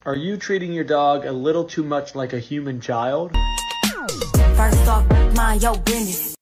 Are you treating your dog a little too much like a human child? First off, mind your business.